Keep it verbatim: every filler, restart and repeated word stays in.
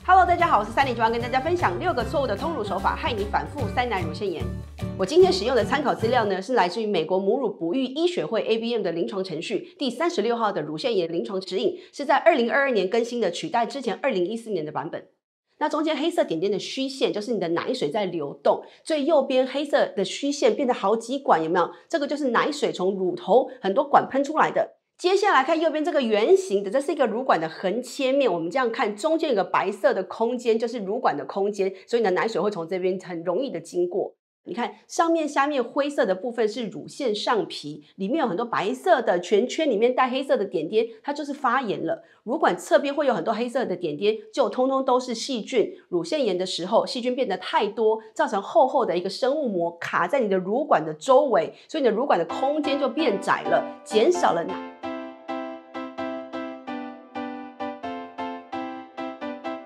Hello， 大家好，我是三里庄，跟大家分享六个错误的通乳手法，害你反复塞奶乳腺炎。我今天使用的参考资料呢，是来自于美国母乳哺育医学会 A B M 的临床程序第三十六号的乳腺炎临床指引，是在二零二二年更新的，取代之前二零一四年的版本。那中间黑色点点的虚线就是你的奶水在流动，最右边黑色的虚线变得好几管，有没有？这个就是奶水从乳头很多管喷出来的。接下来看右边这个圆形的，这是一个乳管的横切面。我们这样看，中间有个白色的空间，就是乳管的空间，所以你的奶水会从这边很容易的经过。你看上面下面灰色的部分是乳腺上皮，里面有很多白色的圈圈，里面带黑色的点点，它就是发炎了。乳管侧边会有很多黑色的点点，就通通都是细菌。乳腺炎的时候，细菌变得太多，造成厚厚的一个生物膜卡在你的乳管的周围，所以你的乳管的空间就变窄了，减少了奶。